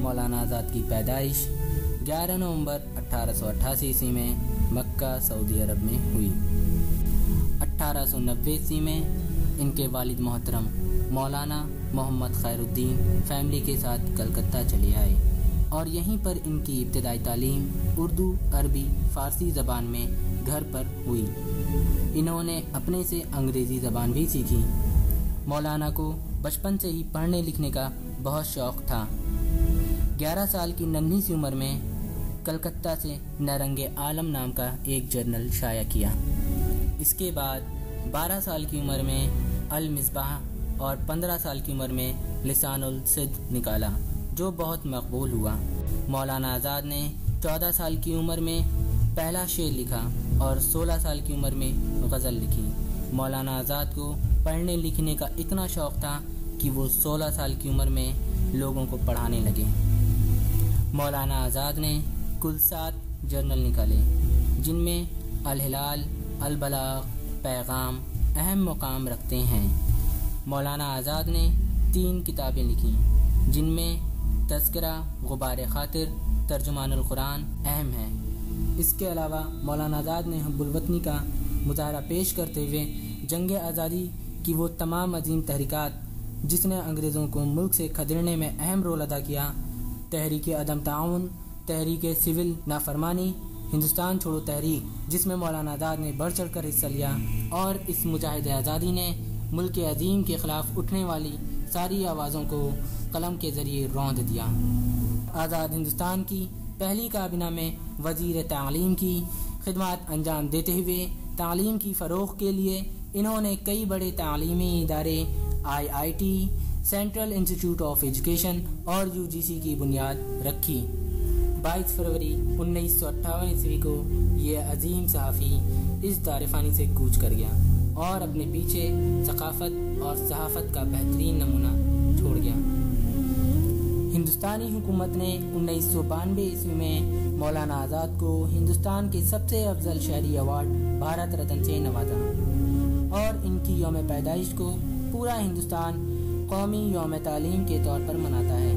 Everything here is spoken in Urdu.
مولانا آزاد کی پیدائش 11 نومبر 1888 عیسوی میں مکہ سعودی عرب میں ہوئی۔ 1890 عیسوی میں ان کے والد محترم مولانا محمد خیر الدین فیملی کے ساتھ کلکتہ چلے آئے اور یہیں پر ان کی ابتدائی تعلیم اردو، عربی، فارسی زبان میں گھر پر ہوئی۔ انہوں نے اپنے سے انگریزی زبان بھی سیکھی۔ مولانا کو بچپن سے ہی پڑھنے لکھنے کا بہت شوق تھا۔ 11 سال کی ننھی سی عمر میں کلکتہ سے نرنگ عالم نام کا ایک جرنل شائع کیا۔ اس کے بعد 12 سال کی عمر میں المصباح اور 15 سال کی عمر میں لسان الصدق نکالا، جو بہت مقبول ہوا۔ مولانا آزاد نے 14 سال کی عمر میں پہلا شعر لکھا اور 16 سال کی عمر میں غزل لکھی۔ مولانا آزاد کو پڑھنے لکھنے کا اتنا شوق تھا کہ وہ 16 سال کی عمر میں لوگوں کو پڑھانے لگے۔ مولانا آزاد نے کل 7 جرنل نکالے، جن میں الہلال، البلاغ، پیغام اہم مقام رکھتے ہیں۔ مولانا آزاد نے 3 کتابیں لکھیں، جن میں تذکرہ، غبار خاطر، ترجمان القرآن اہم ہیں۔ اس کے علاوہ مولانا آزاد نے حب الوطنی کا مظاہرہ پیش کرتے ہوئے جنگ آزادی کی وہ تمام عظیم تحریکات جس نے انگریزوں کو ملک سے کھدیڑنے میں اہم رول ادا کیا، تحریک عدم تعاون، تحریک سول نافرمانی، ہندوستان چھوڑو تحریک، جس میں مولانا آزاد نے بڑھ چڑھ کر حصہ لیا، اور اس مجاہد آزادی نے ملک عظیم کے خلاف اٹھنے والی ساری آوازوں کو قلم کے ذریعے روند دیا۔ آزاد ہندوستان کی پہلی کابینہ میں وزیر تعلیم کی خدمات انجام دیتے ہوئے تعلیم کی فروغ کے لیے انہوں نے کئی بڑے تعلیمی ادارے IIT، central institute of education اور UGC کی بنیاد رکھی۔ 22 فروری 1958 عیسوی کو یہ عظیم صحافی اس دار فانی سے کوچ کر گیا اور اپنے پیچھے ثقافت اور صحافت کا بہترین نمونہ چھوڑ گیا۔ ہندوستانی حکومت نے 1992 عیسوی میں مولانا آزاد کو ہندوستان کے سب سے افضل شہری ایوارڈ بھارت رتن سے نوازا، اور ان کی یوم پیدائش کو پورا ہندوستان قومی یوم تعلیم کے طور پر مناتا ہے۔